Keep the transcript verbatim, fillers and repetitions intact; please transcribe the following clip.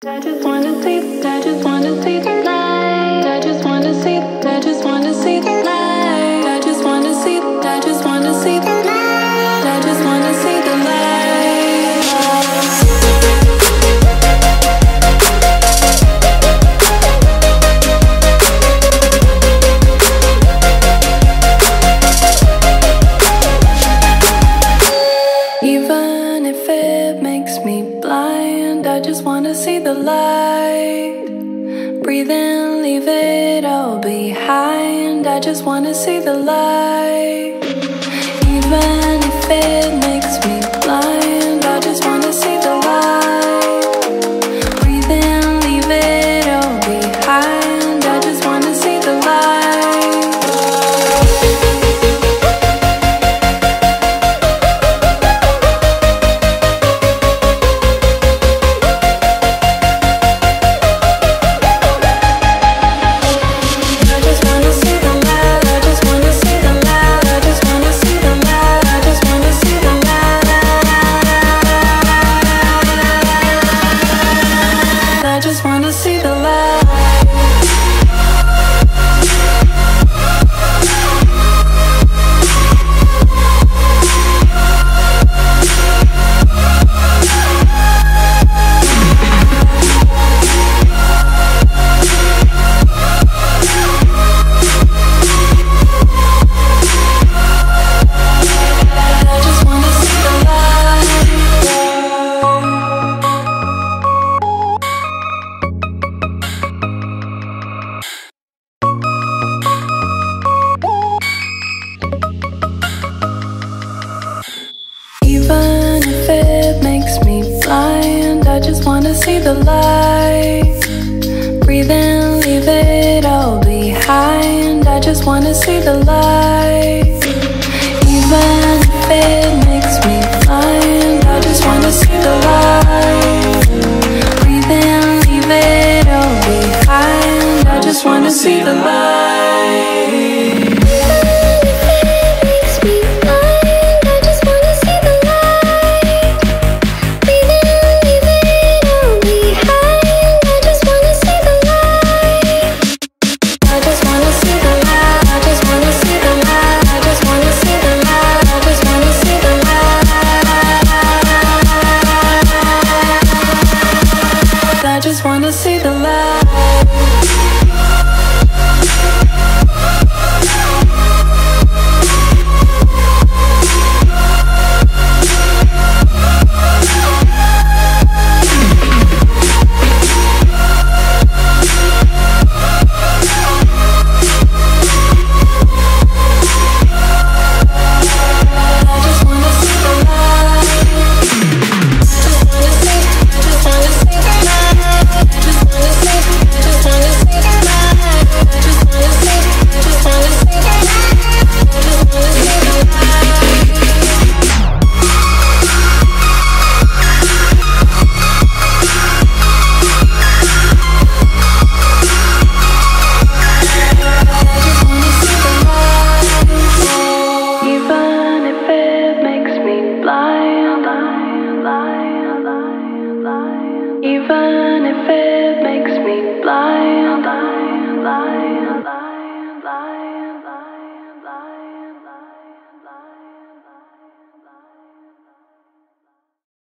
I just wanna see, I just wanna see the light. I just wanna see, I just wanna see the light. I just wanna see, I just wanna see the light. I just wanna see the light. Even if it makes me blind, I just wanna see the light. Breathe in, leave it all behind. I just wanna see the light. Even if it makes me blind, I just wanna see the light. Breathe in, leave it all behind. I just wanna see the light. Even if it makes me blind, I just wanna see the light. Breathe in, leave it all behind. I just wanna see the light. Even if it makes me blind, I just wanna see the light. Breathe in, leave it all behind. I just wanna see the light. I just wanna see the light. Even if it